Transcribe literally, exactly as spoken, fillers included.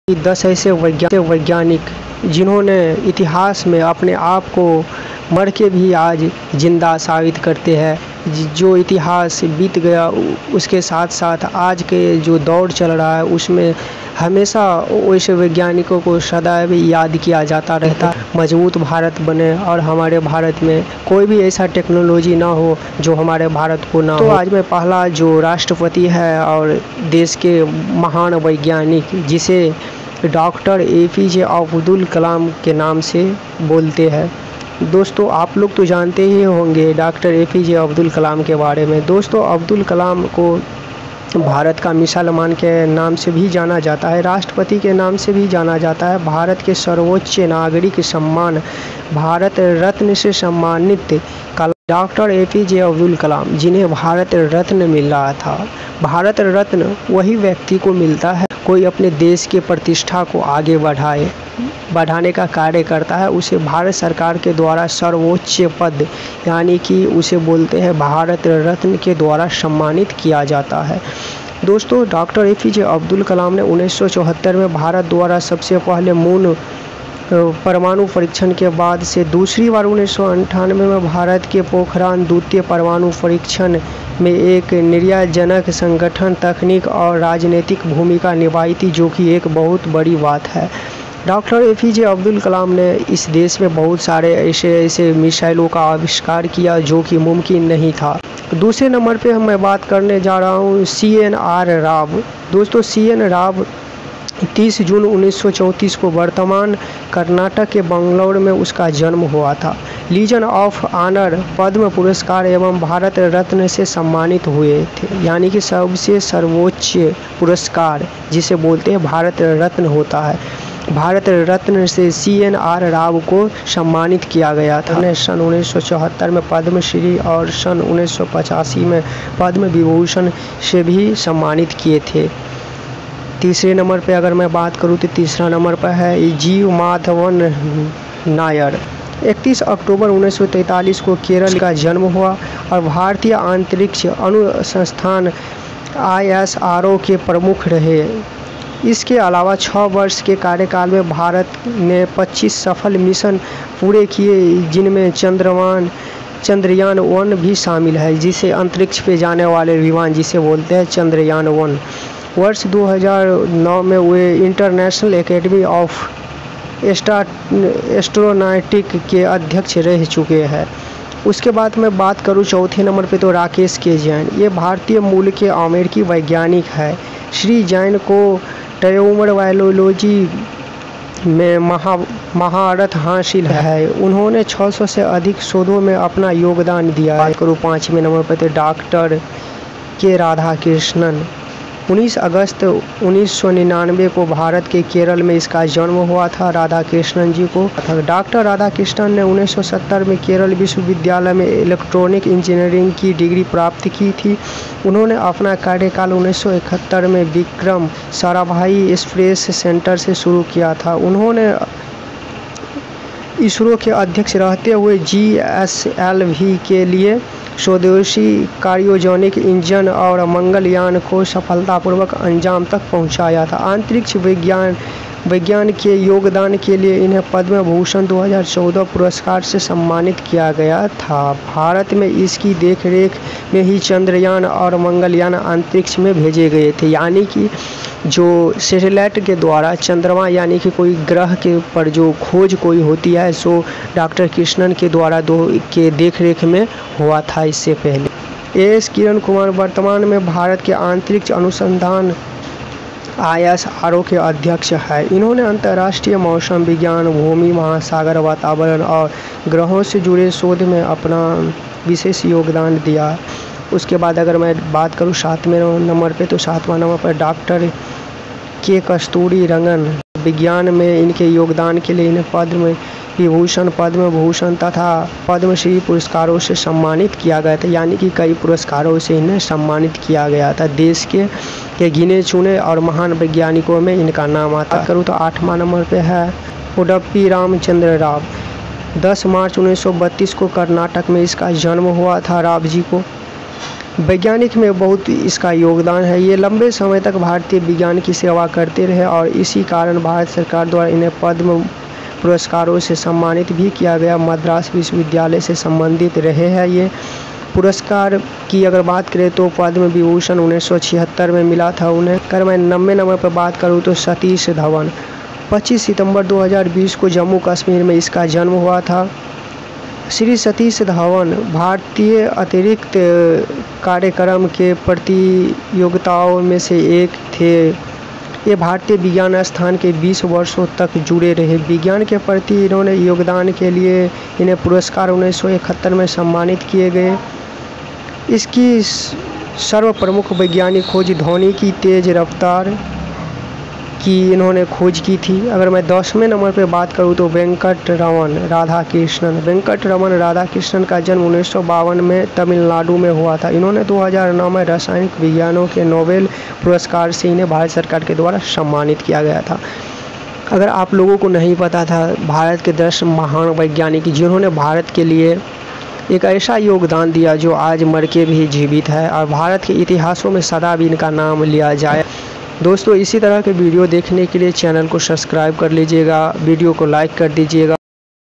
दस ऐसे वैज्ञानिक जिन्होंने इतिहास में अपने आप को मर के भी आज जिंदा साबित करते हैं। जो इतिहास बीत गया उसके साथ साथ आज के जो दौर चल रहा है उसमें हमेशा वैसे वैज्ञानिकों को सदैव याद किया जाता रहता है। मजबूत भारत बने और हमारे भारत में कोई भी ऐसा टेक्नोलॉजी ना हो जो हमारे भारत को ना हो। तो आज मैं पहला जो राष्ट्रपति है और देश के महान वैज्ञानिक जिसे doctor A P J Abdul Kalam के नाम से बोलते हैं। दोस्तों आप लोग तो जानते ही होंगे doctor A P J Abdul Kalam के बारे में। दोस्तों अब्दुल कलाम को भारत का मिसाइल मैन के नाम से भी जाना जाता है, राष्ट्रपति के नाम से भी जाना जाता है। भारत के सर्वोच्च नागरिक सम्मान भारत रत्न से सम्मानित doctor A P J Abdul Kalam, जिन्हें भारत रत्न मिल रहा था। भारत रत्न वही व्यक्ति को मिलता है कोई अपने देश के प्रतिष्ठा को आगे बढ़ाए बढ़ाने का कार्य करता है, उसे भारत सरकार के द्वारा सर्वोच्च पद यानी कि उसे बोलते हैं भारत रत्न के द्वारा सम्मानित किया जाता है। दोस्तों doctor A P J Abdul Kalam ने उन्नीस सौ चौहत्तर में भारत द्वारा सबसे पहले मून परमाणु परीक्षण के बाद से दूसरी बार उन्नीस सौ अंठानवे में भारत के पोखरान द्वितीय परमाणु परीक्षण में एक निर्यातजनक संगठन तकनीक और राजनीतिक भूमिका निभाई थी, जो कि एक बहुत बड़ी बात है। Doctor A P J Abdul Kalam ने इस देश में बहुत सारे ऐसे ऐसे मिसाइलों का आविष्कार किया जो कि मुमकिन नहीं था। दूसरे नंबर पे मैं बात करने जा रहा हूँ सी एन आर राव। दोस्तों सी एन राव तीस जून उन्नीस सौ चौंतीस को वर्तमान कर्नाटक के बंगलौर में उसका जन्म हुआ था। लीजन ऑफ ऑनर पद्म पुरस्कार एवं भारत रत्न से सम्मानित हुए थे, यानी कि सबसे सर्वोच्च पुरस्कार जिसे बोलते हैं भारत रत्न होता है। भारत रत्न से सी एन आर राव को सम्मानित किया गया था। उन्हें सन उन्नीस सौ चौहत्तर में पद्मश्री और सन उन्नीस सौ पचासी में पद्म विभूषण से भी सम्मानित किए थे। तीसरे नंबर पे अगर मैं बात करूँ तो तीसरा नंबर पर है जीव माधवन नायर। इकतीस अक्टूबर उन्नीस सौ तैंतालीस को केरल का जन्म हुआ और भारतीय अंतरिक्ष अनुसंधान आई एस आर ओ के प्रमुख रहे। इसके अलावा छः वर्ष के कार्यकाल में भारत ने पच्चीस सफल मिशन पूरे किए, जिनमें चंद्रयान चंद्रयान वन भी शामिल है, जिसे अंतरिक्ष पे जाने वाले विमान जिसे बोलते हैं चंद्रयान वन। वर्ष दो हज़ार नौ में वे इंटरनेशनल एकेडमी ऑफ एस्ट्रोनॉटिक के अध्यक्ष रह चुके हैं। उसके बाद मैं बात करूं चौथे नंबर पे तो राकेश के जैन। ये भारतीय मूल के अमेरिकी वैज्ञानिक है। श्री जैन को ट्यूमर बायोलॉजी में महा महारत हासिल है। उन्होंने छह सौ से अधिक शोधों में अपना योगदान दिया है। करूँ पाँचवें नंबर पर तो डॉक्टर के राधाकृष्णन। उन्नीस अगस्त उन्नीस सौ निन्यानवे को भारत के केरल में इसका जन्म हुआ था। राधाकृष्णन जी को डॉक्टर राधाकृष्णन ने उन्नीस सौ सत्तर में केरल विश्वविद्यालय में इलेक्ट्रॉनिक इंजीनियरिंग की डिग्री प्राप्त की थी। उन्होंने अपना कार्यकाल उन्नीस सौ इकहत्तर में विक्रम साराभाई स्पेस सेंटर से शुरू किया था। उन्होंने इसरो के अध्यक्ष रहते हुए जी एस एल वी के लिए स्वदेशी क्रायोजेनिक इंजन और मंगलयान को सफलतापूर्वक अंजाम तक पहुंचाया था। अंतरिक्ष विज्ञान विज्ञान के योगदान के लिए इन्हें पद्म भूषण दो हज़ार चौदह पुरस्कार से सम्मानित किया गया था। भारत में इसकी देखरेख में ही चंद्रयान और मंगलयान अंतरिक्ष में भेजे गए थे, यानी कि जो सैटेलाइट के द्वारा चंद्रमा यानी कि कोई ग्रह के ऊपर जो खोज कोई होती है सो डॉक्टर कृष्णन के द्वारा दो के देखरेख में हुआ था। इससे पहले ए एस किरण कुमार वर्तमान में भारत के अंतरिक्ष अनुसंधान आई एस आर ओ के अध्यक्ष है। इन्होंने अंतर्राष्ट्रीय मौसम विज्ञान, भूमि, महासागर, वातावरण और ग्रहों से जुड़े शोध में अपना विशेष योगदान दिया। उसके बाद अगर मैं बात करूं सातवें नंबर पे तो सातवां नंबर पर डॉक्टर के कस्तूरी रंगन। विज्ञान में इनके योगदान के लिए इन्हें पद्म विभूषण, पद्म भूषण तथा पद्मश्री पुरस्कारों से सम्मानित किया गया था, यानी कि कई पुरस्कारों से इन्हें सम्मानित किया गया था। देश के के गिने चुने और महान वैज्ञानिकों में इनका नाम आता करूँ तो आठवां नंबर पे है उडुपी रामचंद्र राव। दस मार्च उन्नीस सौ बत्तीस को कर्नाटक में इसका जन्म हुआ था। राव जी को वैज्ञानिक में बहुत इसका योगदान है। ये लंबे समय तक भारतीय विज्ञान की सेवा करते रहे और इसी कारण भारत सरकार द्वारा इन्हें पद्म पुरस्कारों से सम्मानित भी किया गया। मद्रास विश्वविद्यालय से संबंधित रहे हैं ये पुरस्कार की अगर बात करें तो पद्म विभूषण उन्नीस सौ छिहत्तर में मिला था उन्हें। अगर मैं नब्बे नंबर पर बात करूं तो सतीश धवन पच्चीस सितंबर दो हज़ार बीस को जम्मू कश्मीर में इसका जन्म हुआ था। श्री सतीश धवन भारतीय अतिरिक्त कार्यक्रम के प्रतियोगिताओं में से एक थे। ये भारतीय विज्ञान स्थान के बीस वर्षों तक जुड़े रहे। विज्ञान के प्रति इन्होंने योगदान के लिए इन्हें पुरस्कार उन्नीस सौ इकहत्तर में सम्मानित किए गए। इसकी सर्व प्रमुख वैज्ञानिक खोज ध्वनि की तेज रफ्तार की इन्होंने खोज की थी। अगर मैं दसवें नंबर पे बात करूँ तो वेंकट रमन राधाकृष्णन वेंकट रमन राधाकृष्णन का जन्म उन्नीस सौ बावन में तमिलनाडु में हुआ था। इन्होंने दो हज़ार नौ में रासायनिक विज्ञानों के नोबेल पुरस्कार से इन्हें भारत सरकार के द्वारा सम्मानित किया गया था। अगर आप लोगों को नहीं पता था, भारत के दस महान वैज्ञानिक जिन्होंने भारत के लिए एक ऐसा योगदान दिया जो आज मर के भी जीवित है और भारत के इतिहासों में सदा भी इनका नाम लिया जाए। दोस्तों, इसी तरह के वीडियो देखने के लिए चैनल को सब्सक्राइब कर लीजिएगा, वीडियो को लाइक कर दीजिएगा।